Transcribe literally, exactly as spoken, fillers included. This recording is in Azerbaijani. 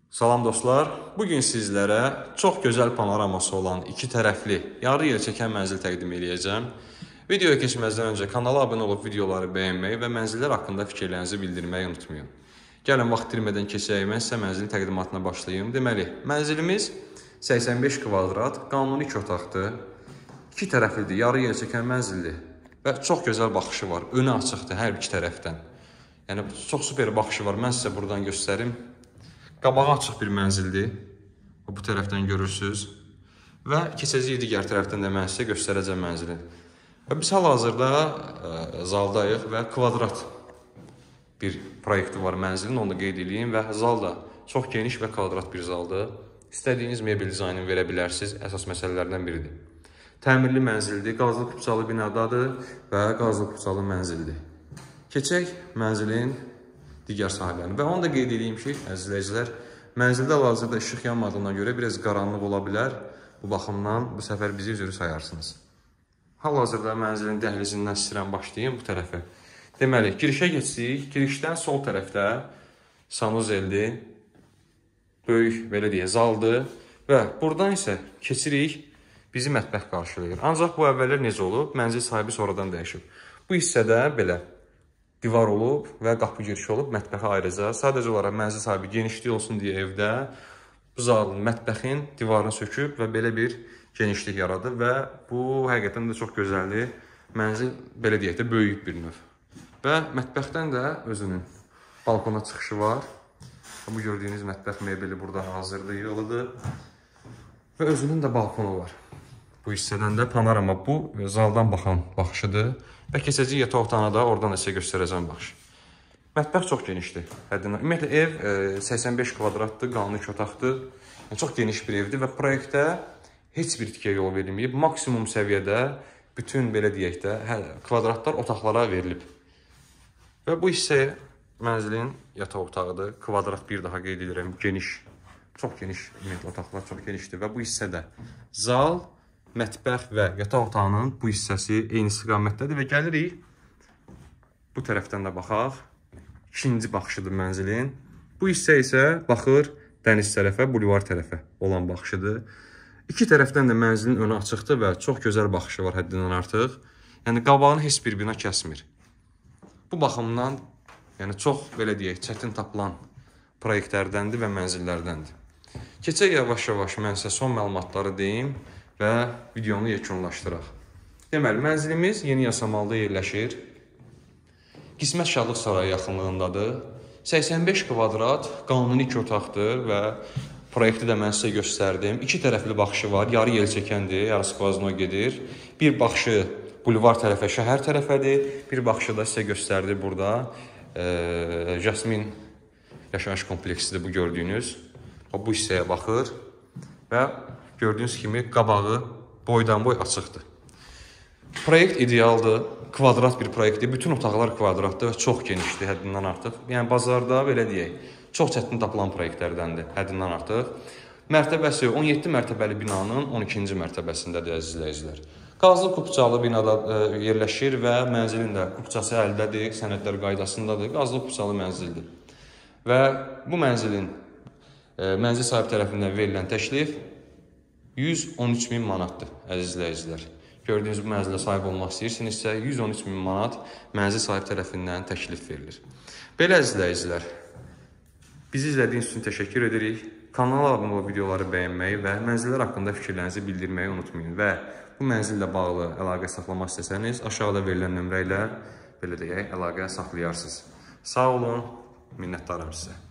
Salam dostlar, bugün sizlərə çox gözəl panoraması olan iki tərəfli yarı yer çəkən mənzil təqdim edəcəm. Videoya keçməzdən öncə kanala abunə olub videoları bəyənməyi və mənzillər haqqında fikirlərinizi bildirməyi unutmayın. Gəlin vaxt itirmədən keçək, mən sizə mənzilin təqdimatına başlayayım. Deməli, mənzilimiz səksən beş kvadrat, qanuni iki otaqdır, iki tərəflidir, yarı yer çəkən mənzildir və çox gözəl baxışı var, önü açıqdır hər iki tərəfdən. Yəni, çox super baxışı var, mən sizə buradan göstərim. Qabağı açıq bir mənzildir, bu tərəfdən görürsünüz və keçəcəyik digər tərəfdən də mən sizə göstərəcəm mənzili. Və biz hal-hazırda zaldayıq və kvadrat bir proyekti var mənzilin, onu da qeyd edeyim və zal da çox geniş və kvadrat bir zaldır. İstədiyiniz mebel dizaynını verə bilərsiniz, əsas məsələlərdən biridir. Təmirli mənzildir, qazlı kupçalı binadadır və qazlı kupçalı mənzildir. Keçək mənzilin digər sahələrini və onu da qeyd edeyim ki, əzizləyicilər, mənzildə hal-hazırda işıq yanmadığına görə biraz qaranlıq ola bilər. Bu baxımdan bu səfər bizi üzrü sayarsınız. Hal-hazırda mənzilin dəhlizindən istəyirəm başlayayım bu tərəfə. Deməli, girişə geçsək, girişdən sol tərəfdə sanuzeldir, böyük, belə deyə, zaldır və buradan isə keçirik, bizi mətbəx qarşılayır. Ancaq bu əvvəllər necə olub? Mənzil sahibi sonradan dəyişib. Bu hissədə belə divar olub və qapı girişi olub, mətbəxə ayrıca. Sadəcə olaraq mənzil sahibi genişlik olsun deyə evdə bu zalın, mətbəxin divarını söküb və belə bir genişlik yaradır və bu həqiqətən də çox gözəldir. Mənzil, belə deyək də, böyük bir növ. Və mətbəxdən də özünün balkona çıxışı var. Bu gördüyünüz mətbəx mebeli burada hazırdır, yığılıdır və özünün də balkonu var. Bu hissədən də panorama, bu zaldan baxan baxışıdır. Və keçəcək yataq otağına da oradan da sizə göstərəcəm baxış. Mətbəx çox genişdir. Ümumiyyətlə, ev səksən beş kvadratdır, qanuni iki otaqdır. Yəni, çox geniş bir evdir və proyektdə heç bir tikə yol verilməyib. Maksimum səviyyədə bütün, belə deyək də, kvadratlar otaqlara verilib. Və bu hissə mənzilin yataq otağıdır. Kvadrat bir daha qeyd edirəm, geniş. Çox geniş, ümumiyyətlə, otaqlar çox genişdir və bu hissədə zal, mətbəx və yataq otağının bu hissəsi eyni istiqamətdədir və gəlirik bu tərəfdən də baxaq. İkinci baxışıdır mənzilin. Bu hissə isə baxır dəniz tərəfə, bulvar tərəfə olan baxışıdır. İki tərəfdən də mənzilin önü açıqdır və çox gözəl baxışı var həddindən artıq. Yəni, qabağını heç bir bina kəsmir. Bu baxımdan, yəni, çox, belə deyək, çətin tapılan proyektlərdəndir və mənzillərdəndir. Keçək yavaş-yavaş mən sizə son məlumatları deyim və videonu yekunlaşdıraq. Deməli, mənzilimiz Yeni Yasamalda yerləşir. Qismət Şadlıq Sarayı yaxınlığındadır. səksən beş kvadrat, qanuni iki otaqdır və proyekti də mən sizə göstərdim. İki tərəfli baxışı var, yarı yel çəkəndir, yarı skvazno gedir. Bir baxışı bulvar tərəfə, şəhər tərəfədir. Bir baxışı da sizə göstərdi burada. E, Jasmin yaşayış kompleksidir bu gördüyünüz. O, bu hissəyə baxır və gördüyünüz kimi qabağı boydan boy açıqdır. Proyekt idealdır, kvadrat bir proyektdir. Bütün otaqlar kvadratdır və çox genişdir həddindən artıq. Yəni, bazarda, belə deyək, çox çətin tapılan proyektlərdəndir həddindən artıq. Mərtəbəsi on yeddi mərtəbəli binanın on ikinci mərtəbəsindədir, əzizləyicilər. Qazlı kupçalı binada e, yerləşir və mənzilin də kupçası əldədir, sənədlər qaydasındadır. Qazlı kupçalı mənzildir. Və bu mənzilin e, mənzil sahibi tərəfindən verilən təklif yüz on üç min manatdır, əzizləyicilər. Gördüyünüz bu mənzilə sahib olmaq istəyirsinizsə, yüz on üç min manat mənzil sahib tərəfindən təklif verilir. Belə, əzizləyicilər, bizi izlədiyiniz üçün təşəkkür edirik. Kanala abunə olub videoları bəyənməyi və mənzillər haqqında fikirlərinizi bildirməyi unutmayın. Və bu mənzillə bağlı əlaqə saxlamaq istəsəniz, aşağıda verilən nömrə ilə, belə deyək, əlaqə saxlayarsınız. Sağ olun, minnətdarım sizə.